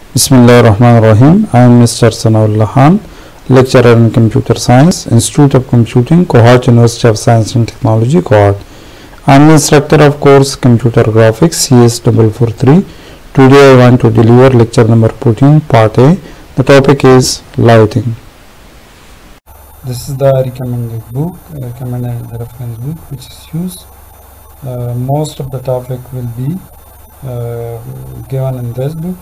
Bismillahirrahmanirrahim. I am Mr. Sanaullah Khan, lecturer in Computer Science, Institute of Computing, Kohat University of Science and Technology, Kohat. I am instructor of course Computer Graphics CS443. Today I want to deliver lecture number 14, part A. The topic is lighting. This is the recommended book, recommended reference book which is used. Most of the topic will be given in this book.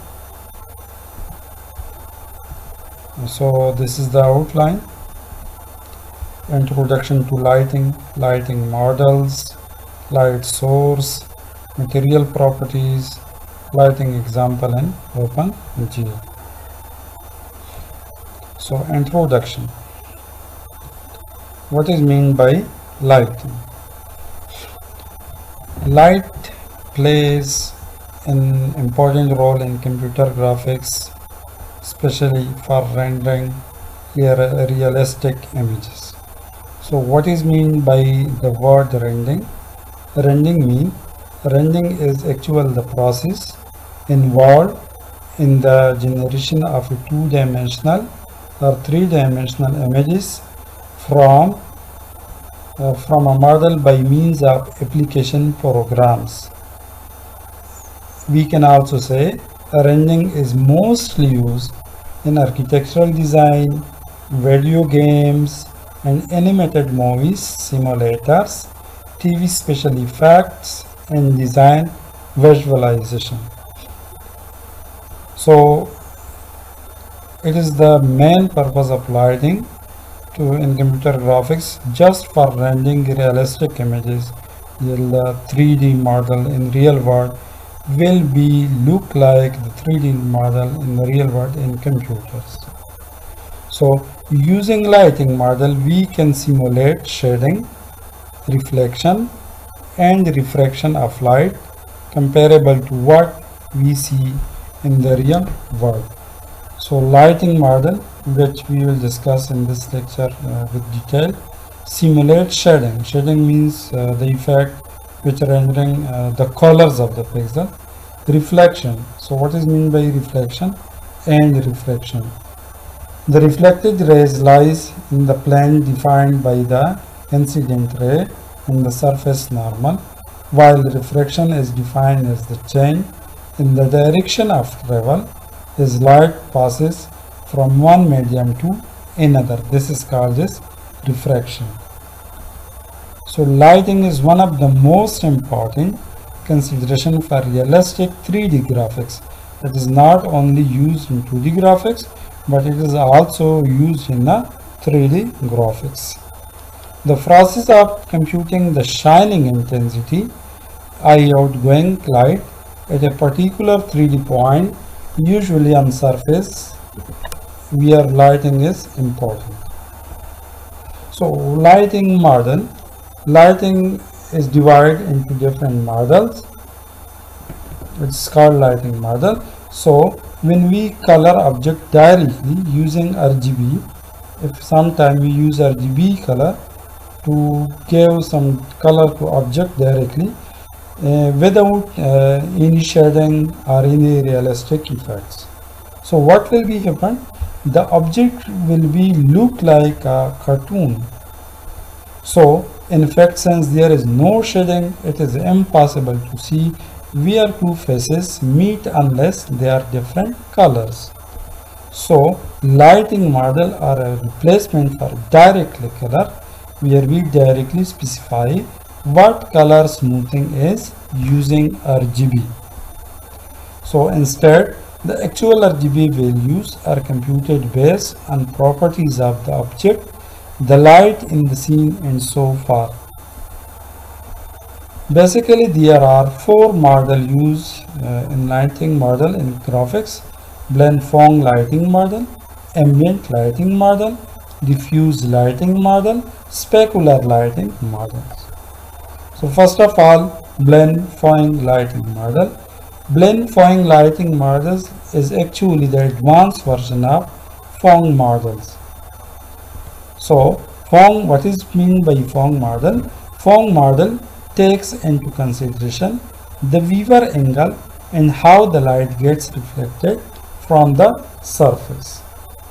So this is the outline. Introduction to lighting, lighting models, light source, material properties, lighting example in OpenGL. So introduction. What is meant by lighting? Light plays an important role in computer graphics, especially for rendering realistic images. So what is meant by the word rendering? Rendering is actually the process involved in the generation of two-dimensional or three-dimensional images from a model by means of application programs. We can also say rendering is mostly used in architectural design, video games, and animated movies, simulators, TV special effects, and design visualization. So it is the main purpose of lighting in computer graphics just for rendering realistic images. The 3D model in real world will be look like the 3D model in the real world in computers. So using lighting model we can simulate shading, reflection and refraction of light comparable to what we see in the real world. So lighting model, which we will discuss in this lecture with detail, simulate shading. Shading means the effect which rendering the colors of the pixel. Reflection. So what is meant by reflection and refraction? The reflected rays lies in the plane defined by the incident ray and the surface normal, while refraction is defined as the change in the direction of travel as light passes from one medium to another. This is called as refraction. So lighting is one of the most important consideration for realistic 3D graphics. It is not only used in 2D graphics, but it is also used in the 3D graphics. The process of computing the shining intensity, i.e. outgoing light, at a particular 3D point, usually on surface where lighting is important. So lighting model. Lighting is divided into different models. It's called lighting model. So when we color object directly using RGB, if sometime we use RGB color to give some color to object directly without any shading or any realistic effects. So what will be happen? The object will be look like a cartoon. So in fact, since there is no shading, it is impossible to see where two faces meet unless they are different colors. So lighting model are a replacement for direct color, where we directly specify what color smoothing is using RGB. So instead, the actual RGB values are computed based on properties of the object, the light in the scene, and so far. Basically, there are four models used in lighting model in graphics: blend Phong lighting model, ambient lighting model, diffuse lighting model, specular lighting models. So first of all, blend Phong lighting model. Blend Phong lighting models is actually the advanced version of Phong models. So Phong, what is meant by Phong model? Phong model takes into consideration the viewer angle and how the light gets reflected from the surface.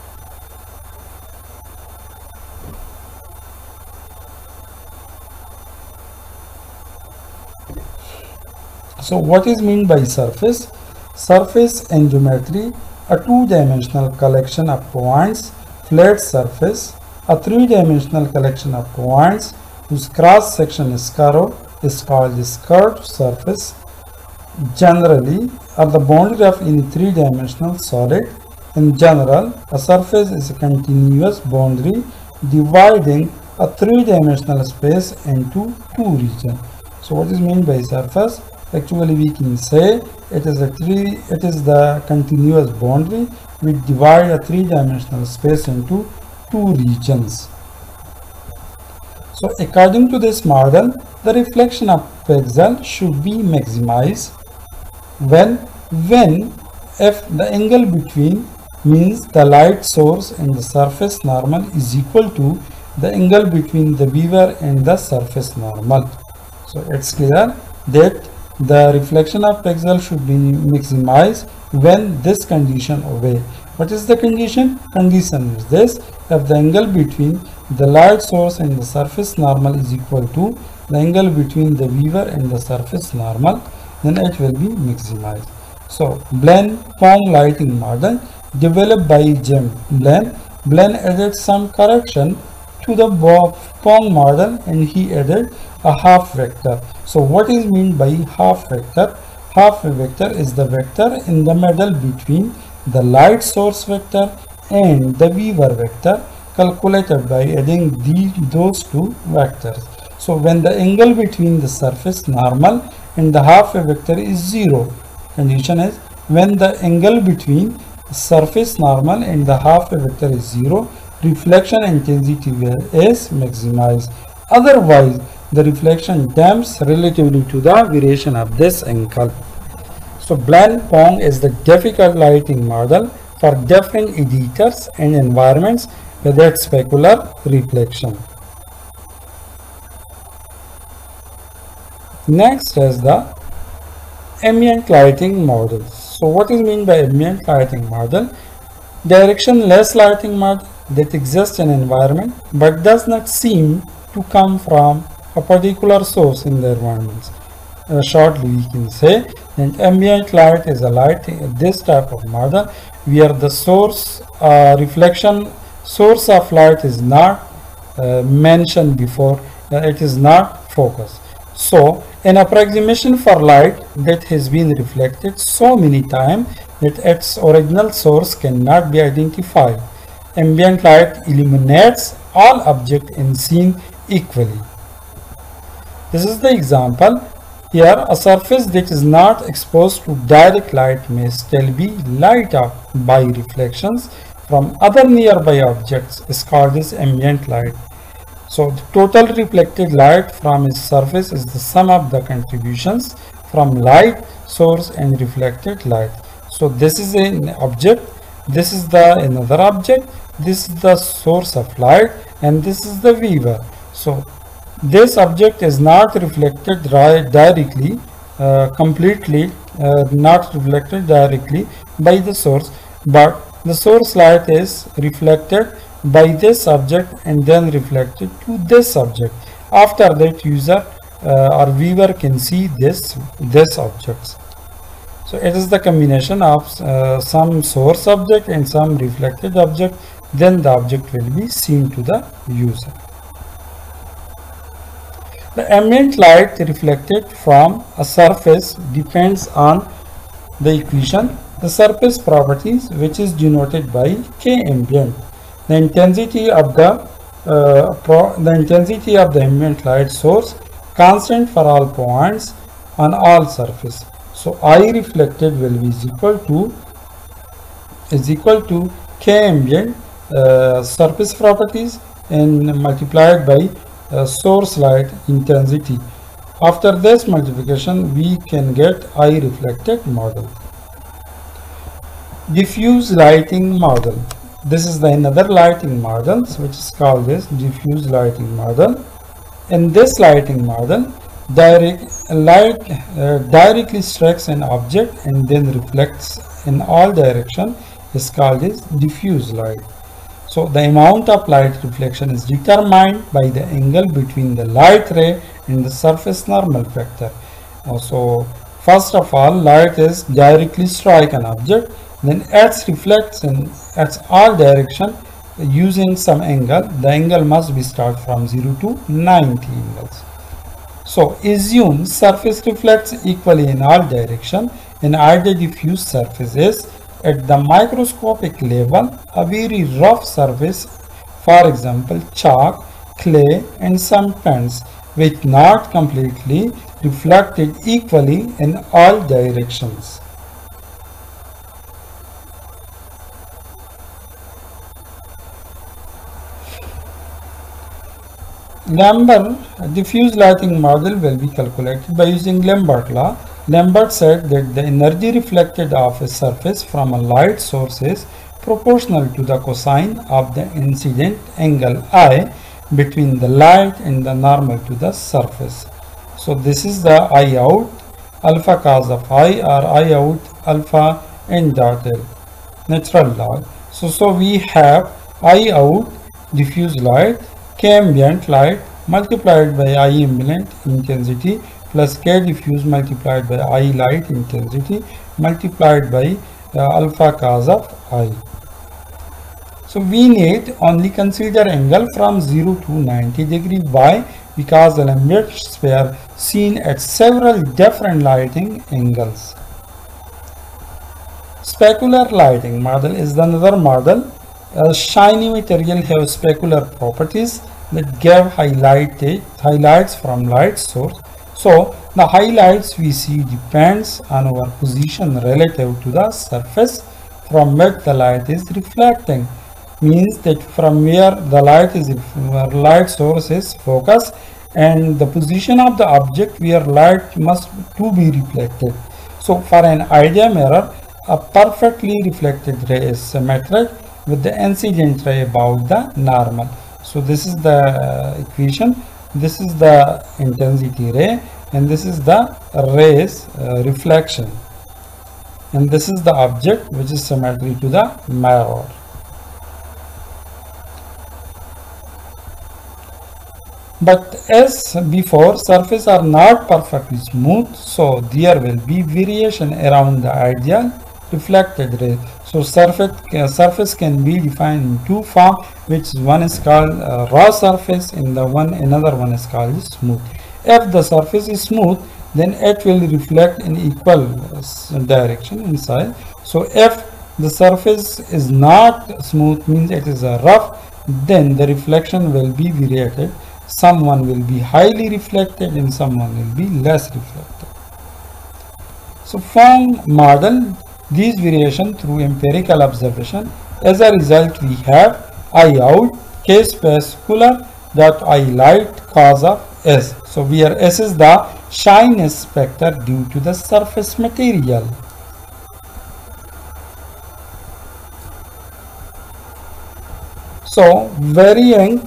So what is meant by surface? Surface in geometry, a two-dimensional collection of points. Flat surface, a three-dimensional collection of points whose cross-section is curved, is called the curved surface. Generally, are the boundary of any three-dimensional solid. In general, a surface is a continuous boundary dividing a three-dimensional space into two regions. So what is meant by surface? Actually, we can say it is the continuous boundary which divide a three-dimensional space into two regions. So according to this model, the reflection of pixel should be maximized when if the angle between means the light source and the surface normal is equal to the angle between the beaver and the surface normal. So it's clear that the reflection of pixel should be maximized when this condition obey. What is the condition? Condition is this: if the angle between the light source and the surface normal is equal to the angle between the beaver and the surface normal, then it will be maximized. So Blaine-Pong lighting model developed by Jim Blaine. Blaine added some correction to the Pong model and he added a half vector. So what is meant by half vector? Half vector is the vector in the middle between the light source vector and the beaver vector, calculated by adding those two vectors. So when the angle between the surface normal and the half vector is 0, condition is when the angle between surface normal and the half vector is 0, reflection intensity is maximized. Otherwise, the reflection dampens relatively to the variation of this angle. So Blaine-Pong is the difficult lighting model for different editors and environments with its specular reflection. Next is the ambient lighting model. So what is meant by ambient lighting model? Directionless lighting model that exists in environment but does not seem to come from a particular source in the environment. Shortly we can say that ambient light is a light, this type of model where the source source of light is not mentioned before, it is not focused. So an approximation for light that has been reflected so many times that its original source cannot be identified. Ambient light illuminates all objects in scene equally. This is the example. Here, a surface that is not exposed to direct light may still be light up by reflections from other nearby objects is called as ambient light. So the total reflected light from its surface is the sum of the contributions from light source and reflected light. So this is an object, this is the another object, this is the source of light, and this is the viewer. So this object is not reflected directly, completely not reflected directly by the source, but the source light is reflected by this object and then reflected to this object. After that, user or viewer can see this objects. So it is the combination of some source object and some reflected object, then the object will be seen to the user. The ambient light reflected from a surface depends on the equation, the surface properties, which is denoted by K ambient. The intensity of the ambient light source constant for all points on all surface. So I reflected will be is equal to K ambient surface properties and multiplied by source light intensity. After this multiplication, we can get I reflected model. Diffuse lighting model. This is the another lighting model which is called this diffuse lighting model. In this lighting model, light directly strikes an object and then reflects in all directions is called as diffuse light. So the amount of light reflection is determined by the angle between the light ray and the surface normal factor. So first of all, light is directly strike an object, then it reflects in its all direction using some angle. The angle must be start from 0 to 90 angles. So assume surface reflects equally in all direction. An ideal diffuse surface is at the microscopic level a very rough surface, for example chalk, clay and some paints, which not completely reflected equally in all directions. Lambert diffuse lighting model will be calculated by using Lambert law. Lambert said that the energy reflected off a surface from a light source is proportional to the cosine of the incident angle I between the light and the normal to the surface. So this is the I out alpha cos of I, or I out alpha n dot L, natural log. So we have I out diffuse light, K ambient light multiplied by I ambient intensity plus K diffuse multiplied by I light intensity multiplied by alpha cos of I. So we need only consider angle from 0 to 90 degree. Why? Because the Lamberts were seen at several different lighting angles. Specular lighting model is another model. Shiny material have specular properties that give highlights from light source. So the highlights we see depends on our position relative to the surface from which the light is reflecting. Means that from where the light source is focused and the position of the object where light must to be reflected. So for an ideal mirror, a perfectly reflected ray is symmetric with the incident ray about the normal. So this is the equation. This is the intensity ray and this is the ray's reflection, and this is the object which is symmetry to the mirror. But as before, surfaces are not perfectly smooth, so there will be variation around the ideal reflected ray. So surface can be defined in two forms, which one is called raw surface and another one is called smooth. If the surface is smooth, then it will reflect in equal direction inside. So if the surface is not smooth, means it is a rough, then the reflection will be variated. Someone will be highly reflected and someone will be less reflected. So from model these variation through empirical observation. As a result, we have I out K specular dot I light cos of S. So where S is the shyness factor due to the surface material. So varying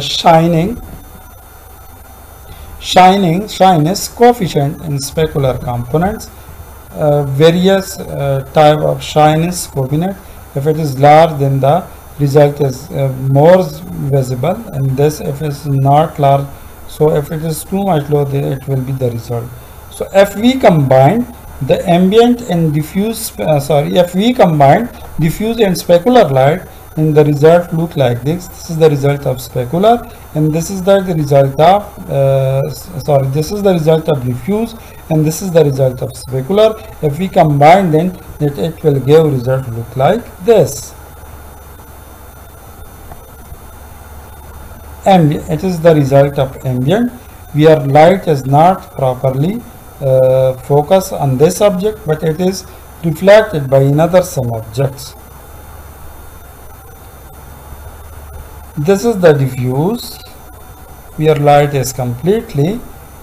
shyness coefficient in specular components. Various type of shyness coefficient. If it is large, then the result is more visible, and this if it is not large, so if it is too much low, then it will be the result. So if we combine the ambient and diffuse if we combine diffuse and specular light, and the result look like this. This is the result of specular, and this is the result of this is the result of diffuse, and this is the result of specular. If we combine, then it will give result look like this. Ambient, it is the result of ambient, where light is not properly focused on this object, but it is reflected by another some objects. This is the diffuse, where light is completely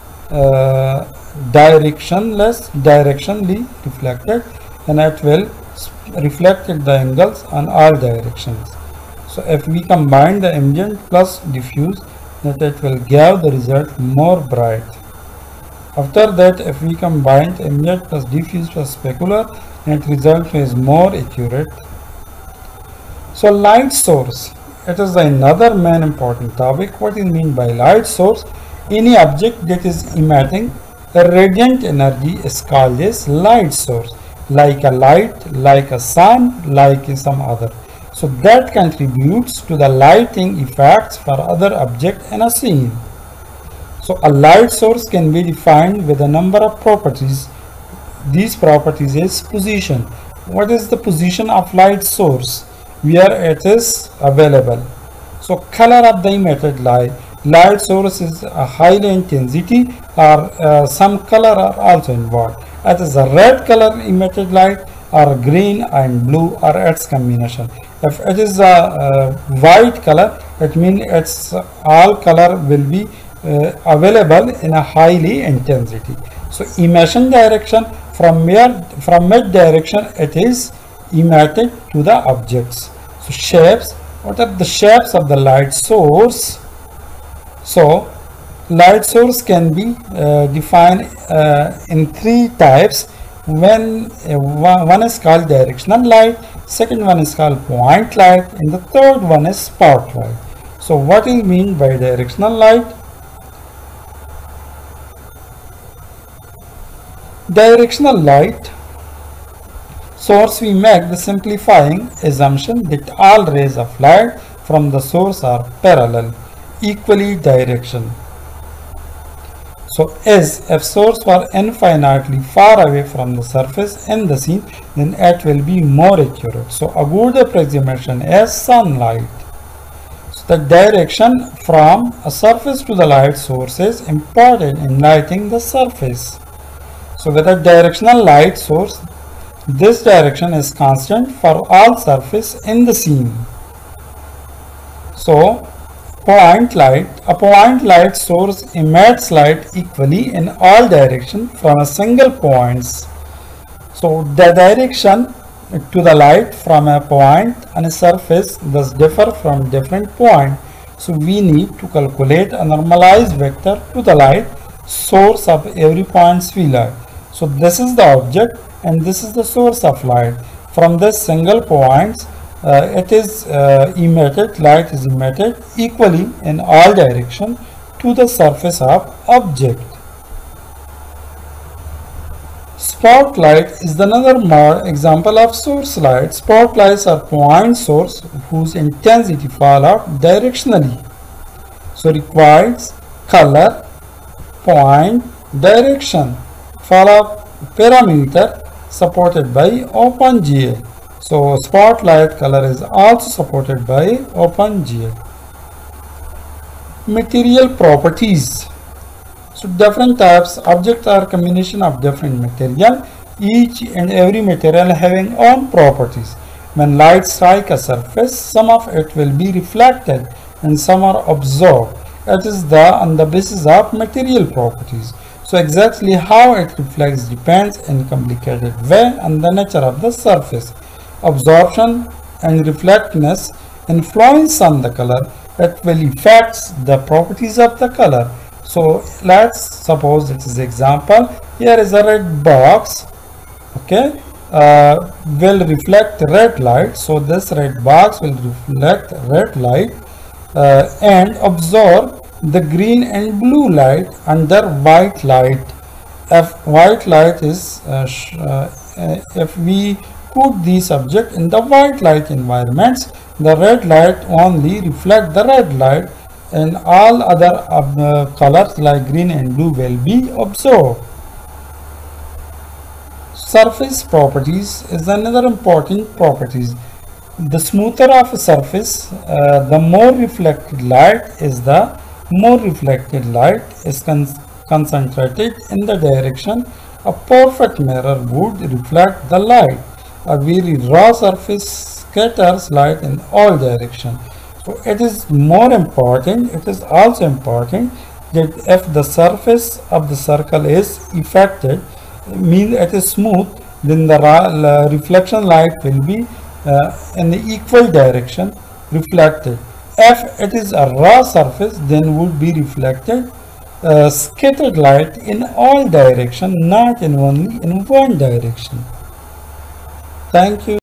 directionally reflected, and it will reflect the angles on all directions. So if we combine the ambient plus diffuse, that it will give the result more bright. After that, if we combine ambient plus diffuse plus specular, and result is more accurate. So light source, it is another main important topic. What is mean by light source? Any object that is emitting radiant energy is called as light source, like a light, like a sun, like some other. So that contributes to the lighting effects for other objects in a scene. So a light source can be defined with a number of properties. These properties is position. What is the position of light source? Where it is available. So color of the emitted light. Light source is a high intensity or some color are also involved. It is a red color emitted light or green and blue or its combination. If it is a white color, it means its all color will be available in a highly intensity. So emission direction from mid direction it is emitted to the objects. So shapes, what are the shapes of the light source? So light source can be defined in three types. When one is called directional light, second one is called point light, and the third one is spotlight. So what do you mean by directional light? Directional light source, we make the simplifying assumption that all rays of light from the source are parallel, equally direction. So if source were infinitely far away from the surface in the scene, then it will be more accurate. So a good approximation is sunlight. So the direction from a surface to the light source is important in lighting the surface. So with a directional light source, this direction is constant for all surface in the scene. So a point light source emits light equally in all directions from a single point. So the direction to the light from a point on a surface thus differ from different points. So we need to calculate a normalized vector to the light source of every point we light. So this is the object and this is the source of light. From this single point, light is emitted equally in all directions to the surface of object. Spotlight is another more example of source light. Spotlights are point source whose intensity fall out directionally. So requires color, point, direction, follow parameter supported by OpenGL. So spotlight color is also supported by OpenGL. Material properties. So different types objects are combination of different material, each and every material having own properties. When light strike a surface, some of it will be reflected and some are absorbed. It is on the basis of material properties. So exactly how it reflects depends in complicated way on the nature of the surface. Absorption and reflectedness influence on the color. It will affect the properties of the color. So let's suppose this is example. Here is a red box. Okay, will reflect red light. So this red box will reflect red light and absorb the green and blue light under white light. If white light is if we put the subject in the white light environments, the red light only reflect the red light and all other colors like green and blue will be absorbed. Surface properties is another important properties. The smoother of a surface, the more reflected light is, the more reflected light is concentrated in the direction. A perfect mirror would reflect the light. A very raw surface scatters light in all directions. So it is more important, it is also important that if the surface of the circle is affected, means it is smooth, then the reflection light will be in the equal direction reflected. If it is a raw surface, then would be reflected scattered light in all direction, not in only in one direction. Thank you.